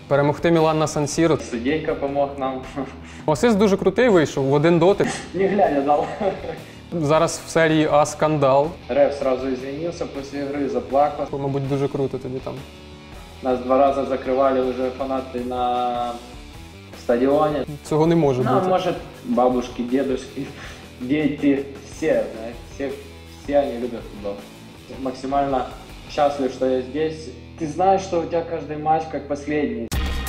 Перемогти Мілан на Сан-Сіро. Судейка помог нам. Асист дуже крутий вийшов, в один дотик. Не глядя дал. Зараз в серії А скандал. Реф сразу извинился после игры, заплакал. Мабуть, дуже круто тобі там. Нас 2 раза закрывали уже фанаты на стадионе. Цього не може Ну, бути. может, бабушки, дедушки, дети, все, знаешь, все они любят футбол. Максимально счастлив, что я здесь. Ты знаешь, что у тебя каждый матч как последний.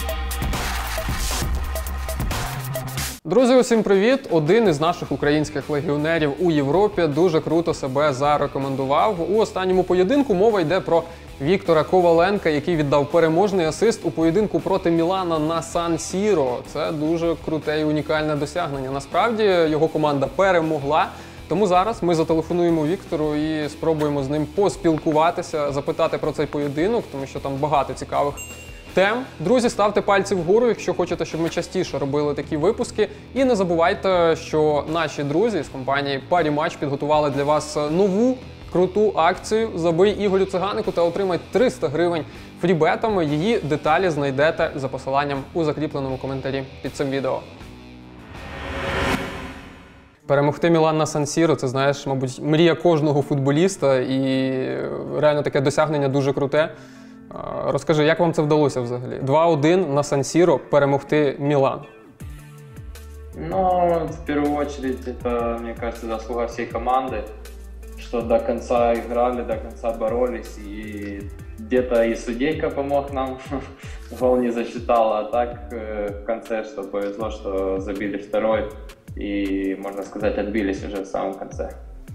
Друзі, усім привіт! Один із наших українських легіонерів у Європі дуже круто себе зарекомендував. У останньому поєдинку мова йде про Віктора Коваленка, який віддав переможний асист у поєдинку проти Мілана на Сан-Сіро. Це дуже круте і унікальне досягнення. Насправді, його команда перемогла. Тому зараз ми зателефонуємо Віктору і спробуємо з ним поспілкуватися, запитати про цей поєдинок, тому що там багато цікавих тем. Друзі, ставте пальці вгору, якщо хочете, щоб ми частіше робили такі випуски. І не забувайте, що наші друзі з компанії Parimatch підготували для вас нову круту акцію «Забий Ігорю Циганику» та отримай 300 гривень фрібетами. Її деталі знайдете за посиланням у закріпленому коментарі під цим відео. Перемогти Мілан на Сан-Сіро – це, знаєш, мабуть, мрія кожного футболіста, і реально таке досягнення дуже круте. Розкажи, як вам це вдалося взагалі? 2-1 на Сан-Сіро перемогти Мілан. Ну, в первую очередь, это, мне кажется, заслуга всей команды, что до конца играли, до конца боролись, и где-то и судейка помог нам, гол не засчитал, а так в конце, что повезло, что забили второй, и, можно сказать, отбились уже в самом конце.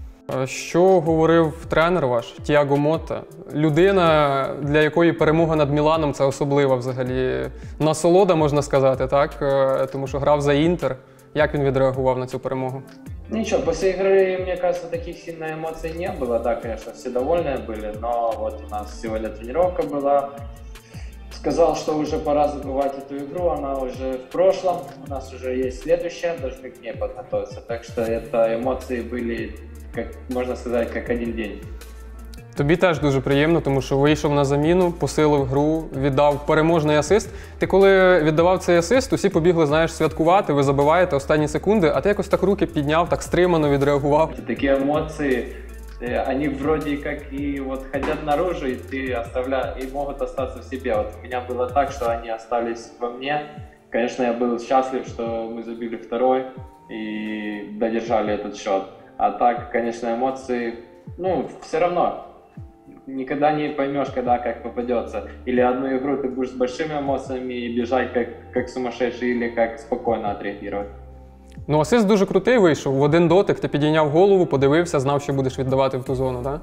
Що говорив тренер ваш, Тіаго Мотта? Людина, для якої перемога над Міланом – це особлива взагалі насолода, можна сказати, так? Тому що грав за Інтер. Як він відреагував на цю перемогу? Ничего, после игры, мне кажется, таких сильно эмоций не было. Да, конечно, все довольны были, но вот у нас сегодня тренировка была. Сказал, что уже пора забывать эту игру, она уже в прошлом, у нас уже есть следующая, должны к ней подготовиться. Так что это эмоции были, как, можно сказать, как один день. Тобі теж дуже приємно, тому що вийшов на заміну, посилив гру, віддав переможний асист. Ти коли віддавав цей асист, усі побігли, знаєш, святкувати, ви забиваєте останні секунди, а ти якось так руки підняв, так стримано відреагував. Такие эмоции, они вроде как и вот хотят наружу, и и могут остаться в себе. Вот у меня было так, что они остались во мне. Конечно, я был счастлив, что мы забили второй и додержали этот счет. А так, конечно, эмоции, ну, все равно. Никогда не поймешь, когда как попадется. Или одну игру ты будешь с большими эмоциями и бежать как сумасшедший, или как спокойно отреагировать. Ну, асист дуже крутий вийшов. В один дотик ти підійняв голову, подивився, знав, що будеш віддавати в ту зону, так?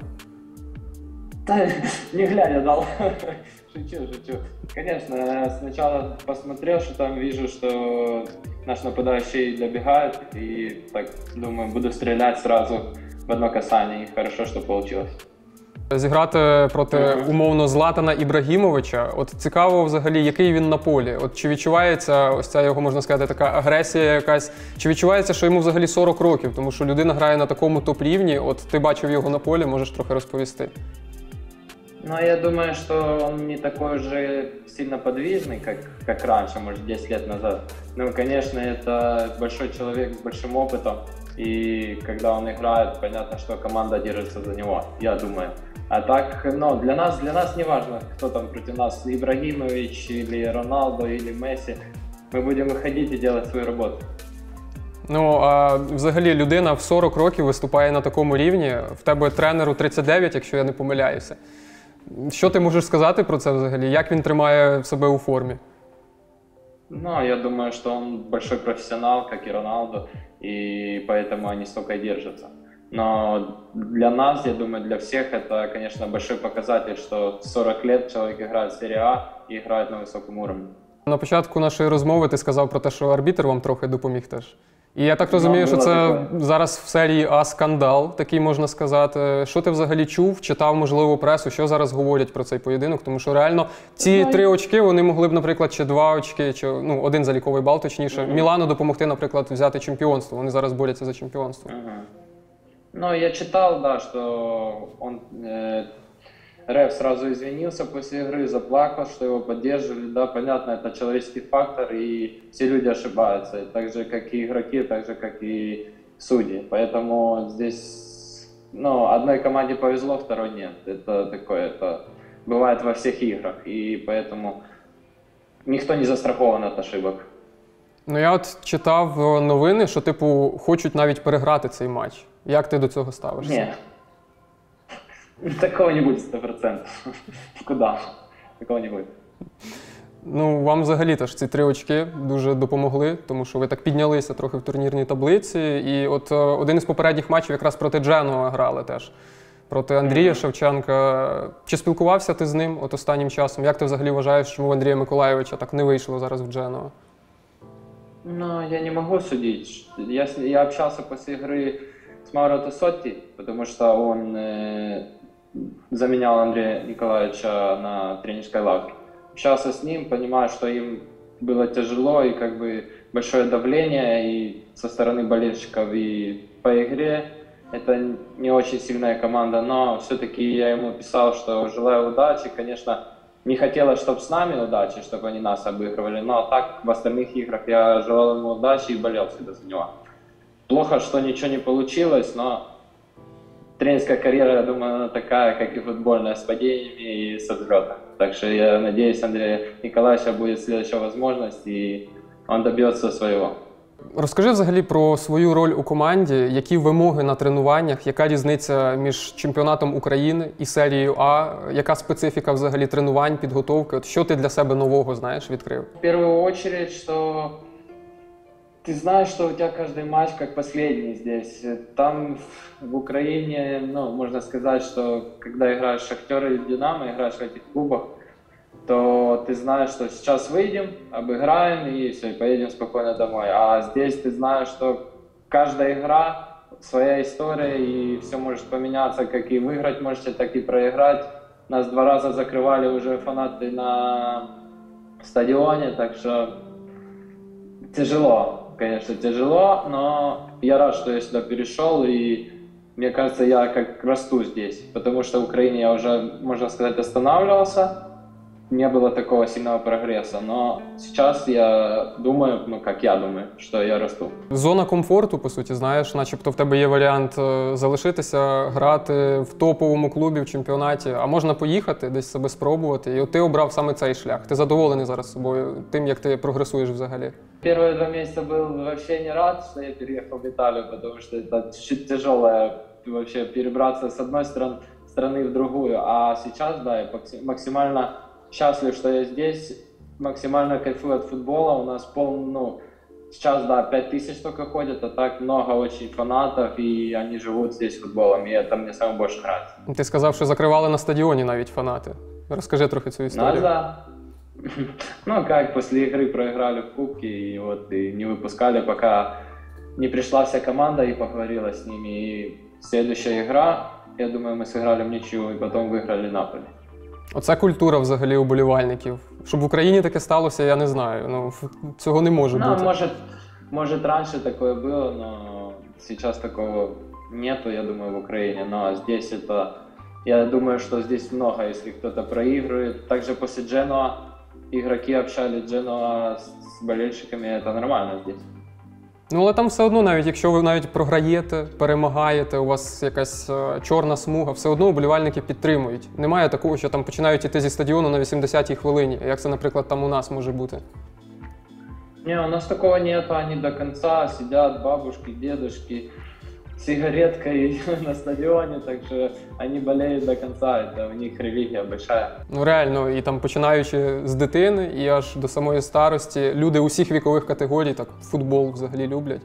Да, не глядя дал. Шучу. Конечно, сначала посмотрел, что там вижу, что наш нападающий добегает, и так думаю, буду стрелять сразу в одно касание. И хорошо, что получилось. Зіграти проти, умовно, Златана Ібрагімовича. От цікаво взагалі, який він на полі. От чи відчувається ось ця його, можна сказати, така агресія якась? Чи відчувається, що йому взагалі 40 років? Тому що людина грає на такому топ-рівні. От ти бачив його на полі, можеш трохи розповісти. Ну, я думаю, что он не такой уже сильно подвижный, как раньше, может, 10 лет назад. Ну, конечно, это большой человек с большим опытом. И когда он играет, понятно, что команда держится за него, я думаю. А так, ну, для нас не важно, кто там против нас, Ибрагимович или Роналдо или Месси. Мы будем выходить и делать свою работу. Ну, а взагалі людина в 40 років виступає на такому рівні. В тебе тренеру 39, якщо я не помиляюся. Що ти можеш сказати про це взагалі? Як він тримає себе у формі? Ну, я думаю, что он большой профессионал, как и Роналдо, и поэтому они столько и держатся. Но для нас, я думаю, для всех это, конечно, большой показатель, что 40 лет человек играет в серии А и играет на высоком уровне. На початку нашої розмови ти сказав про те, що арбітр вам трохи допоміг теж. І я так розумію, що це зараз в серії А скандал, такий можна сказати. Що ти взагалі чув, читав, можливо, пресу, що зараз говорять про цей поєдинок? Тому що реально ці 3 очки, вони могли б, наприклад, чи 2 очки, чи, ну, 1 заліковий бал, точніше, Мілану допомогти, наприклад, взяти чемпіонство. Вони зараз борються за чемпіонство. Ну, я читал, да, что он Реф сразу извинился после игры, заплакал, что его поддерживали. Да, понятно, это человеческий фактор, и все люди ошибаются, так же, как и игроки, так же, как и судьи. Поэтому здесь, ну, одной команде повезло, второй нет. Это такое, это бывает во всех играх, и поэтому ніхто не застрахований від ошибок. Ну, я от читав новини, що, типу, хочуть навіть переграти цей матч. Як ти до цього ставишся? Ні. Такого не буде 100%. Куда? Такого не буде. Ну, вам взагалі теж ці 3 очки дуже допомогли, тому що ви так піднялися трохи в турнірній таблиці. І от один із попередніх матчів якраз проти Дженуа грали теж. Проти Андрія Шевченка. Чи спілкувався ти з ним от останнім часом? Як ти взагалі вважаєш, чому в Андрія Миколайовича так не вийшло зараз в Дженуа? Ну, я не могу судить. Я общался после игры с Мауро Тосотти, потому что он заменял Андрея Николаевича на тренерской лавке. Общался с ним, понимаю, что им было тяжело и как бы большое давление и со стороны болельщиков, и по игре. Это не очень сильная команда, но все-таки я ему писал, что желаю удачи. Конечно, не хотелось, чтобы с нами удачи, чтобы они нас обыгрывали, но так в остальных играх я желал ему удачи и болел всегда за него. Плохо, что ничего не получилось, но тренерская карьера, я думаю, она такая, как и футбольная, с падениями и с взлетом. Так что я надеюсь, Андрея Николаевича будет следующая возможность, и он добьется своего. Розкажи взагалі про свою роль у команді, які вимоги на тренуваннях, яка різниця між чемпіонатом України і серією А, яка специфіка взагалі тренувань, підготовки, от що ти для себе нового, знаєш, відкрив? В первую очередь, что ты знаешь, что у тебя каждый матч как последний здесь. Там в Украине, ну, можно сказать, что когда играешь Шахтер и Динамо, играешь в этих клубах, то ты знаешь, что сейчас выйдем, обыграем и все, и поедем спокойно домой. А здесь ты знаешь, что каждая игра своя история, и все может поменяться, как и выиграть можете, так и проиграть. Нас 2 раза закрывали уже фанаты на стадионе, так что тяжело, конечно, тяжело, но я рад, что я сюда перешел, и мне кажется, я как расту здесь, потому что в Украине я уже, можно сказать, останавливался. Не было такого сильного прогресса, но сейчас я думаю, ну как я думаю, що я росту. Зона комфорту, по суті, знаєш, начебто в тебе є варіант залишитися, грати в топовому клубі в чемпіонаті, а можна поїхати, десь себе спробувати, і от ти обрав саме цей шлях. Ти задоволений зараз собою, тим, як ти прогресуєш взагалі? Первые 2 месяца был вообще не рад, что я переехал в Италию, потому что это чуть тяжелое вообще перебраться с одной страны в другую, а сейчас, да, я максимально счастлив, что я здесь, максимально кайфую от футбола. У нас сейчас, да, 5000 только ходят, а так много очень фанатов, и они живут здесь футболом, и это мне самое больше нравится. Ти сказав, що закривали на стадіоні навіть фанати. Розкажи трохи цю історію. Да. Ну, как, после игры проиграли в кубке, и вот и не выпускали, пока не пришла вся команда и поговорила с ними. И следующая игра, я думаю, мы сыграли в ничью, и потом выиграли Наполи. Оце культура взагалі уболівальників. Щоб в Україні таке сталося, я не знаю. Ну, цього не може бути. Может раньше такое было, но сейчас такого нету, я думаю, в Украине. Но здесь это, я думаю, что здесь много, если кто-то проигрывает. Также после Дженуа игроки общались Дженуа с болельщиками, это нормально здесь. Ну, але там все одно, навіть якщо ви навіть програєте, перемагаєте, у вас якась чорна смуга, все одно вболівальники підтримують. Немає такого, що там починають іти зі стадіону на 80-й хвилині, як це, наприклад, там у нас може бути. Не, у нас такого нет, они до конца сидят, бабушки, дедушки, с сигареткой на стадионе, так что они болеют до конца, это у них религия большая. Ну реально, і там починаючи з дитини і аж до самої старості, люди усіх вікових категорій так футбол взагалі люблять.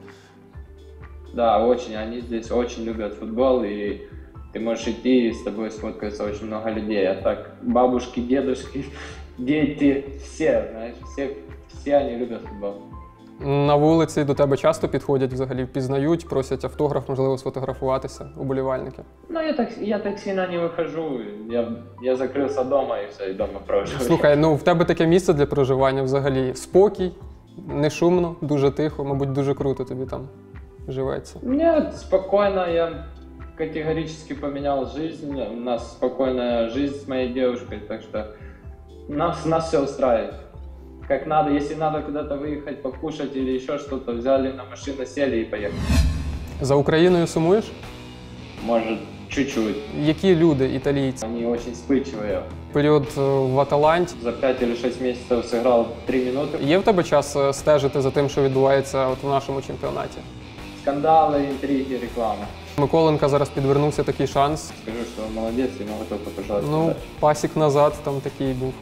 Да, очень, они здесь очень любят футбол, и ты можешь идти, и с тобой сфоткаются очень много людей, а так бабушки, дедушки, дети, все, знаешь, все они любят футбол. На вулиці до тебе часто підходять взагалі, впізнають, просять автограф, можливо, сфотографуватися, уболівальники? Ну, я так сильно не вихожу, я закрився вдома і все, і вдома проживаю. Слухай, ну в тебе таке місце для проживання взагалі. Спокій, не шумно, дуже тихо, мабуть, дуже круто тобі там живеться. Мне спокойно, я категорически поменял жизнь. У нас спокойная жизнь с моей девушкой, так что нас все устраивает. Как надо, если надо куда-то выехать, покушать или еще что-то, взяли на машину, сели и поехали. За Україною сумуєш? Может, чуть-чуть. Які люди італійці? Они очень вспыльчивые. Період в Аталанті. За 5 или 6 месяцев сыграл 3 минуты. Є в тебе час стежити за тим, що відбувається от в нашому чемпіонаті? Скандалы, интриги, реклама. Миколенка зараз підвернувся такий шанс. Скажу, что он молодец и могу только пожелать. Ну, удачи. пасік назад там такий був.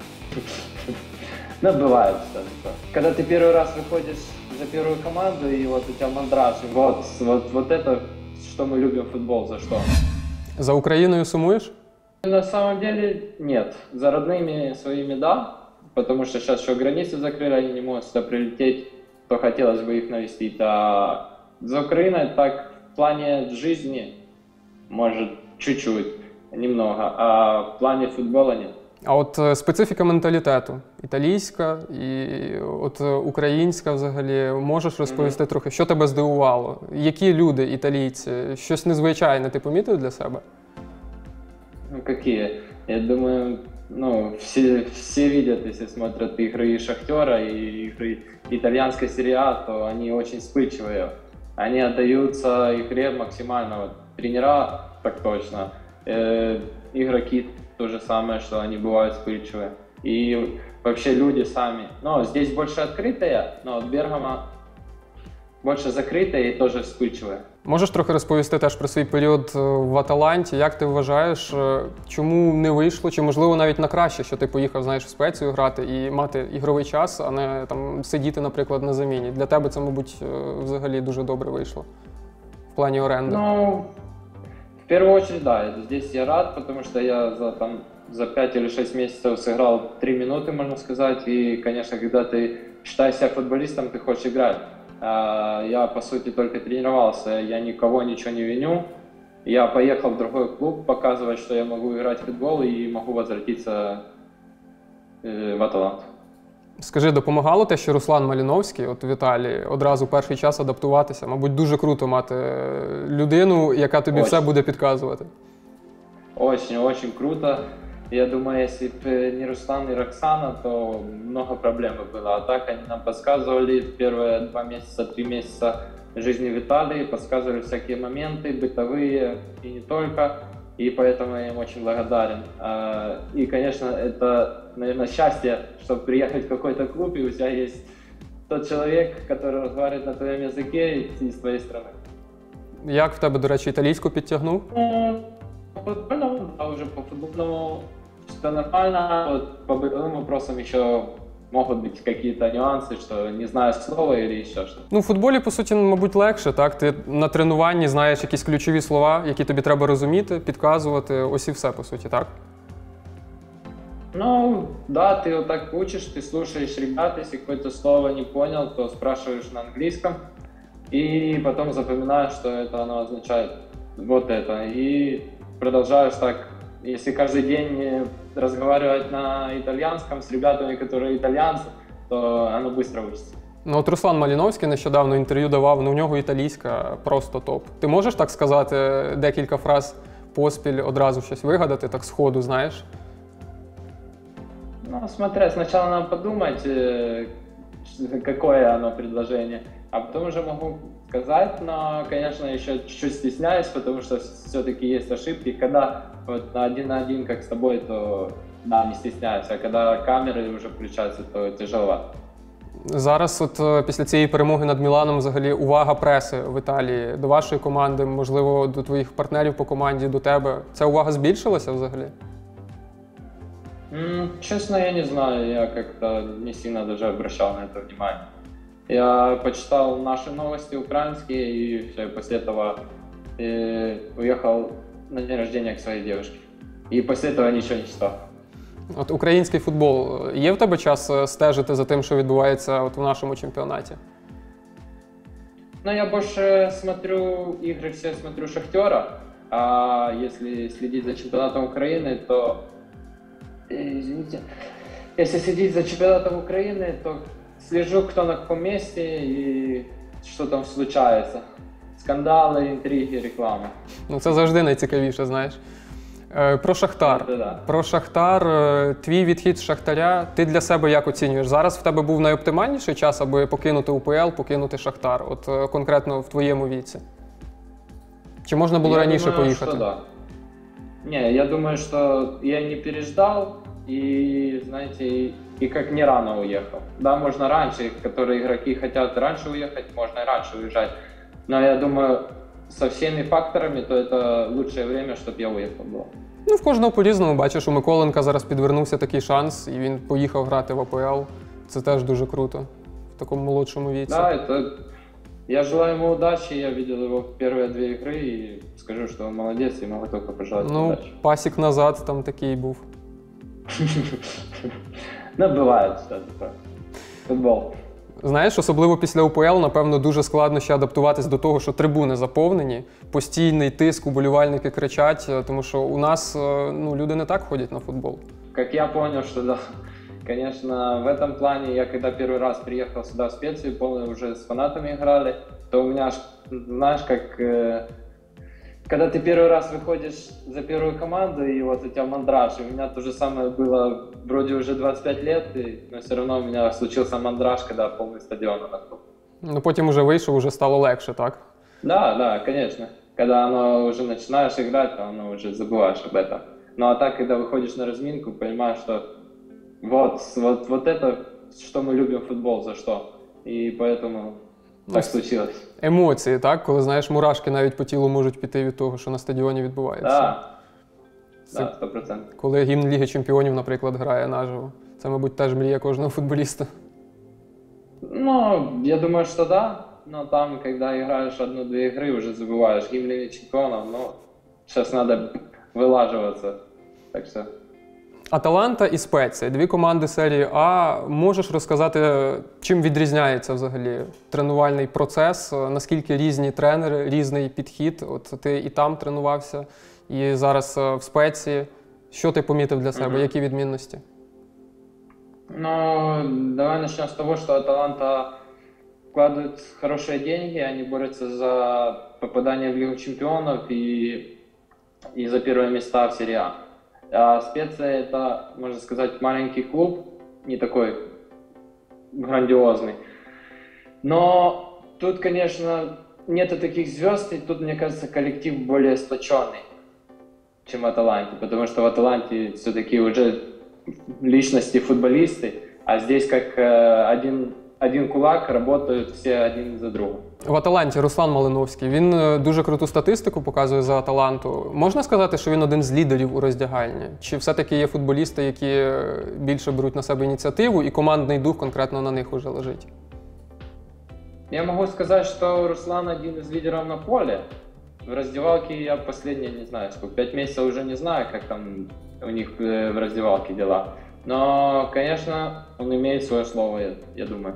Ну, бывает что когда ты первый раз выходишь за первую команду, и вот у тебя мандраж, и вот это, что мы любим в футбол, за что. За Україною сумуєш? На самом деле нет. За родными своими да, потому что сейчас еще границы закрыли, они не могут сюда прилететь, то хотелось бы их навестить. А за Украиной так в плане жизни, может, чуть-чуть, немного, а в плане футбола нет. А от специфіка менталітету італійська і от українська взагалі, можеш розповісти трохи, що тебе здивувало? Які люди італійці? Щось незвичайне ти помітив для себе? Ну, какие? Я думаю, ну, все видят, если смотрят игры Шахтера и игры итальянской серии А, то они очень вспыльчивые. Они отдаются игре максимально. Вот, тренера, так точно. Игроки то же самое, что они бывают вспыльчивые. И вообще люди сами. Но здесь больше открытые, но от Бергама больше закрытые и тоже вспыльчивые. Можеш трохи розповісти теж про свій період в Аталанті? Як ти вважаєш, чому не вийшло? Чи можливо навіть на краще, що ти поїхав, знаєш, в Спецію грати і мати ігровий час, а не там сидіти, наприклад, на заміні? Для тебе це, мабуть, взагалі дуже добре вийшло в плані оренди. Ну, в первую очередь, да, здесь я рад, потому что я за 5 или 6 месяцев сыграл 3 минуты, можно сказать, и, конечно, когда ты считаешь себя футболистом, ты хочешь играть. Я, по сути, только тренировался, я никого ничего не виню. Я поехал в другой клуб показывать, что я могу играть в футбол и могу возвратиться в Аталанту. Скажи, допомагало те, що Руслан Маліновський, от в Італії, одразу перший час адаптуватися? Мабуть, дуже круто мати людину, яка тобі все буде підказувати. Очень круто. Я думаю, если бы не Руслан и Роксана, то много проблем было. А так они нам подсказывали первые 2 месяца, 3 месяца жизни в Италии, подсказывали всякие моменты, бытовые и не только. И поэтому я им очень благодарен. И, конечно, это, наверное, счастье, чтобы приехать в какой-то клуб, и у тебя есть тот человек, который разговаривает на твоем языке из твоей страны. Як в тебе, до речі, італійську підтягнув? По футбольному, а уже по футбольному все нормально. Вот по бытовым вопросам еще могут быть какие-то нюансы, что не знаю слова или еще что-то. Ну, в футболі, по суті, мабуть, легше, так? Ти на тренуванні знаєш якісь ключові слова, які тобі треба розуміти, підказувати, ось і все, по суті, так? Ну, да, ты вот так учишь, ты слушаешь ребят, если какое-то слово не понял, то спрашиваешь на английском, и потом запоминаешь, что это оно означает, вот это, и продолжаешь так. Если каждый день разговаривать на итальянском с ребятами, которые итальянцы, то оно быстро учится. Ну, от Руслан Маліновський нещодавно інтерв'ю давав, ну, у нього італійська просто топ. Ти можеш так сказати декілька фраз поспіль, одразу щось вигадати, так сходу, знаєш? Ну, смотря, сначала надо подумать, какое оно предложение, а потом уже могу сказать, но, конечно, еще чуть-чуть стесняюсь, потому что все-таки есть ошибки. Когда вот на один, как с тобой, то да, не стесняюсь, а когда камеры уже включаются, то тяжело. Зараз, от після цієї перемоги над Міланом, взагалі, увага преси в Італії до вашої команди, можливо, до твоїх партнерів по команді, до тебе. Ця увага збільшилася взагалі? Честно, я не знаю, я как-то не сильно даже обращал на это внимание. Я почитал наши новости украинские, и все, и после этого уехал на день рождения к своей девушке. И после этого ничего не читал. От український футбол. Є в тебе час стежити за тим, що відбувається от в нашому чемпіонаті? Ну, я больше смотрю игры, все смотрю Шахтера. А если следить за чемпионатом Украины, то... Извините. Если следить за чемпионатом Украины, то слежу, кто на каком месте и что там случается. скандалы, интриги, реклама. Ну це завжди найцікавіше, знаєш. Про Шахтар. Це да. Про Шахтар, твій відхід з Шахтаря, ти для себе як оцінюєш? Зараз в тебе був найоптимальніший час, аби покинути УПЛ, покинути Шахтар, от конкретно в твоєму віці? Чи можна було раніше думаю, поїхати? Что да. Не, я думаю, что я не переждал и, знаете, и как не рано уехал. Да, можно раньше, которые игроки хотят раньше уехать, можно и раньше уезжать. Но я думаю, со всеми факторами, то это лучшее время, чтобы я уехал было. Ну, в кожного по-різному. Бачиш, у Миколенка зараз підвернувся такий шанс, і він поїхав грати в АПЛ. Це теж дуже круто в такому молодшому віці. Да, это... Я желаю ему удачи, я видел его в первые 2 игры и скажу, что он молодец, и могу только пожелать Ну, удачи. пасік назад там такий був. Ну, бывает, что такое. Футбол. Знаєш, особливо після УПЛ, напевно, дуже складно ще адаптуватись до того, що трибуни заповнені, постійний тиск, уболівальники кричать, тому що у нас ну, люди не так ходять на футбол. Как я понял, что да, конечно, в этом плане, я когда первый раз приехал сюда в Специю, полный уже с фанатами играли, то у меня, знаешь, как когда ты первый раз выходишь за первую команду, и вот у тебя мандраж, и у меня то же самое было, вроде уже 25 лет, но все равно у меня случился мандраж, когда полный стадион вокруг. Ну, потім уже вийшов, уже стало легше, так? Да, да, конечно. Когда оно уже начинаешь играть, то оно уже забываешь об этом. Ну а так, когда выходишь на разминку, понимаешь, что вот это, что мы любим футбол, за что. И поэтому так случилось. Емоції, так? Коли, знаєш, мурашки навіть по тілу можуть піти від того, що на стадіоні відбувається. Да, Це да, 100%. коли гімн Ліги Чемпіонів, наприклад, грає наживо. Це, мабуть, теж мрія кожного футболіста. Ну, я думаю, что да. Но там, когда играешь 1-2 игры, уже забываешь гимн Лиги Чемпионов. Но сейчас надо вылаживаться. Так что... Аталанта і Спеція – 2 команди серії А. Можеш розказати, чим відрізняється взагалі тренувальний процес, наскільки різні тренери, різний підхід? От ти і там тренувався, і зараз в Спеції. Що ти помітив для себе? Які відмінності? Ну, давай начнем с того, что Аталанта вкладывает хорошие деньги, они борются за попадание в Лигу Чемпионов и за первые места в серии А. А Специя — это, можно сказать, маленький клуб, не такой грандиозный. Но тут, конечно, нету таких звезд, и тут, мне кажется, коллектив более сплоченный, чем в Аталанте, потому что в Аталанте все-таки уже личности футболисты, а здесь как один кулак, работают все один за другом. В Аталанті Руслан Малиновський, він дуже круту статистику показує за Аталанту. Можна сказати, що він один з лідерів у роздягальні? Чи все-таки є футболісти, які більше беруть на себе ініціативу і командний дух конкретно на них уже лежить? Я могу сказать, что Руслан один из лидеров на поле. В раздевалке я последние, не знаю, сколько, 5 месяцев уже не знаю, как там у них в раздевалке дела. Но, конечно, он имеет свое слово, я думаю.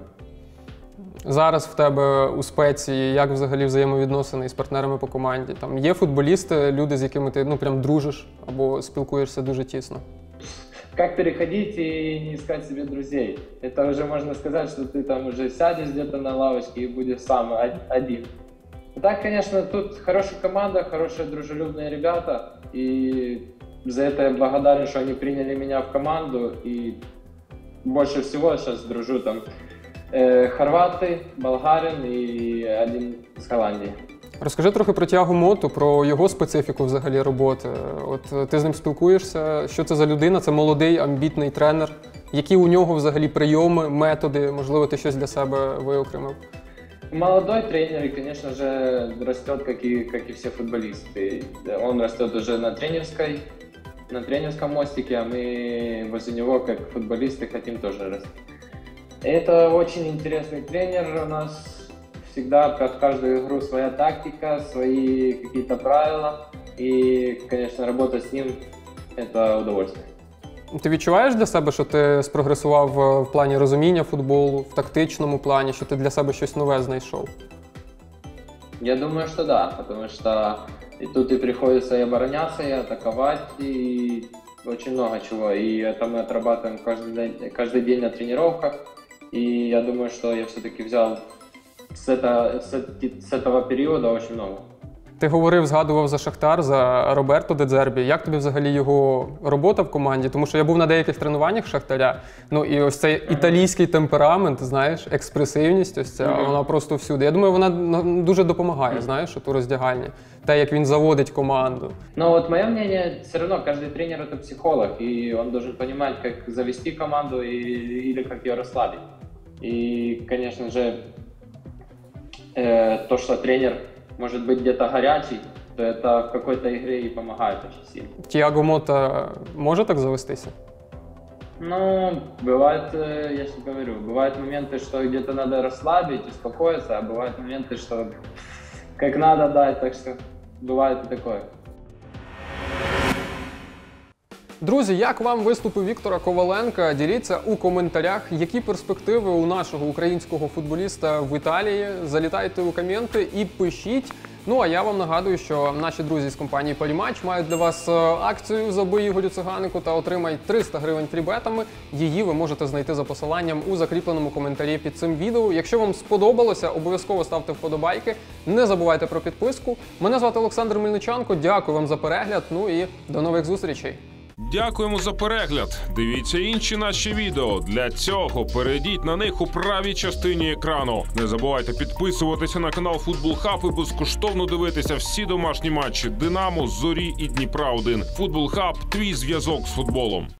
Зараз в тебе у Спеції як взагалі взаємовідносини з партнерами по команді? Там є футболісти, люди, з якими ти прям дружиш або спілкуєшся дуже тісно? Как переходить и не искать себе друзей? Это уже можно сказать, что ты там уже сядешь где-то на лавочке и будешь сам один. Так, конечно, тут хорошая команда, хорошие дружелюбные ребята, и за это я благодарен, что они приняли меня в команду, и больше всего сейчас дружу там хорваты, болгарин и один з Голландії. Розкажи трохи про Тіаго Моту, про його специфіку взагалі роботи. От ти з ним спілкуєшся, що це за людина? Це молодий, амбітний тренер. Які у нього взагалі прийоми, методи? Можливо, ти щось для себе виокремив? Молодой тренер, и, конечно же, растет, как и все футболисты. Он растет уже на тренерском мостике, а мы возле него, как футболисты, хотим тоже расти. Это очень интересный тренер у нас. Всегда под каждую игру своя тактика, свои какие-то правила. И, конечно, работать с ним – это удовольствие. Ти відчуваєш для себе, що ти спрогресував в плані розуміння футболу, в тактичному плані, що ти для себе щось нове знайшов? Я думаю, что да, потому что и тут и приходится и обороняться, и атаковать, и очень много чего. И это мы отрабатываем каждый день на тренировках. И я думаю, что я все-таки взял с этого периода очень много. Ти говорив, згадував за Шахтар, за Роберто Де Дзербі. Як тобі взагалі його робота в команді? Тому що я був на деяких тренуваннях Шахтаря, ну і ось цей італійський темперамент, знаєш, експресивність, ось ця, вона просто всюди. Я думаю, вона дуже допомагає, знаєш, от у роздягальні. Те, як він заводить команду. Но вот мое мнение, все равно каждый тренер это психолог, и он должен понимать, как завести команду или как ее расслабить. И, конечно же, то, что тренер может быть где-то горячий, то это в какой-то игре и помогает очень сильно. Тіаго Мота може так завестися? Ну, бывает, я же говорю, бывают моменты, что где-то надо расслабить, успокоиться, а бывают моменты, что как надо дать, так что бывает и такое. Друзі, як вам виступи Віктора Коваленка? Діліться у коментарях, які перспективи у нашого українського футболіста в Італії. Залітайте у коменти і пишіть. Ну, а я вам нагадую, що наші друзі з компанії Поліматч мають для вас акцію «Забий Ігорю Циганику» та отримай 300 гривень фрібетами. Її ви можете знайти за посиланням у закріпленому коментарі під цим відео. Якщо вам сподобалося, обов'язково ставте вподобайки. Не забувайте про підписку. Мене звати Олександр Мельниченко. Дякую вам за перегляд. Ну і до нових зустрічей. Дякуємо за перегляд. Дивіться інші наші відео. Для цього перейдіть на них у правій частині екрану. Не забувайте підписуватися на канал Футбол Хаб і безкоштовно дивитися всі домашні матчі Динамо, Зорі і Дніпра 1. Футбол Хаб – твій зв'язок з футболом.